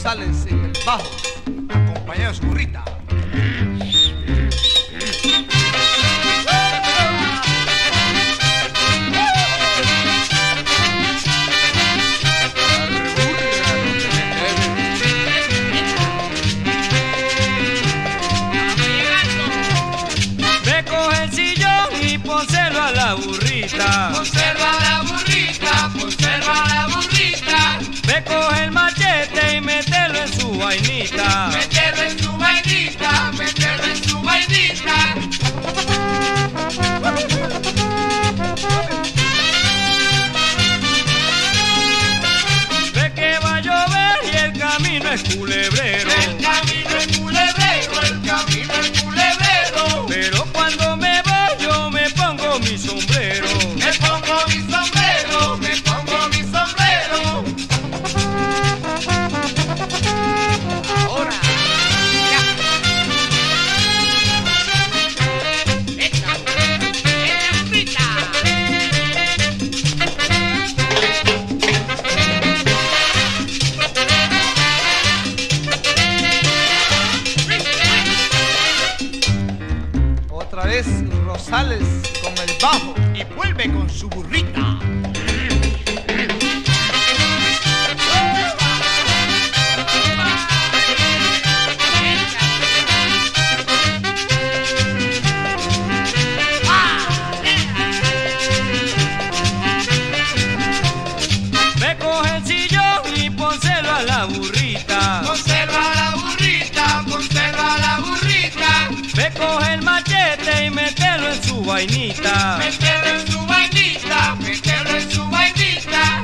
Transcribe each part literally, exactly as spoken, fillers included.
Rosales en el bajo, acompañado de su burrita. Me coge el sillón y pónselo a la burrita. Conserva la burrita, conserva la burrita. Me coge el machete y mételo en su vainita. Meterlo en su vainita, meterlo en su vainita. Ve que va a llover y el camino es culebrero. El camino es culebrero, el camino es culebrero. Pero cuando me voy yo me pongo mi sombrero. Me pongo mi sombrero, me pongo mi sombrero. Ahora. Esta, esta frita. Otra vez Rosales con el bajo y vuelve con su burrita. Me coge el sillón y pónselo a la burrita. Conserva la burrita, conserva la burrita. Me coge el machete y mételo en su vainita. Meterlo en su vainita, meterlo en su vainita.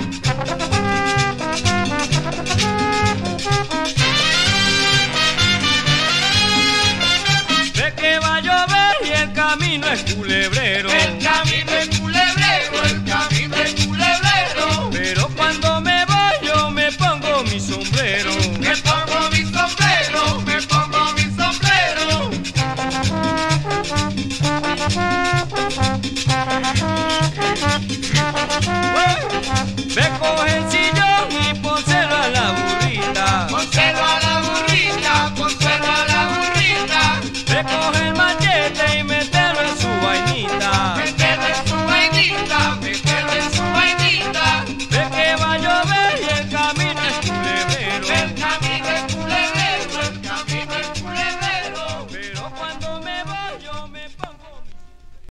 Ve que va a llover y el camino es culebrero.